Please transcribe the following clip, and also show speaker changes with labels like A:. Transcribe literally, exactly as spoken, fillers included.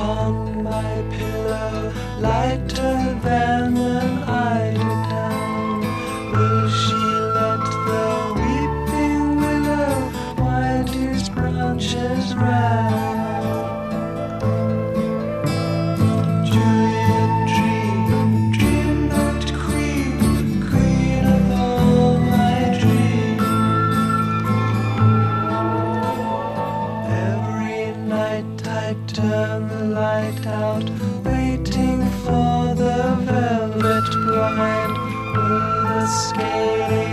A: on my pillow, lighter than an eider down. Will she let the weeping willow wind his branches round? Juliet, dream, dream that queen, queen of all my dreams. Every night I turn the light out, waiting for the velvet blind. Will the scaly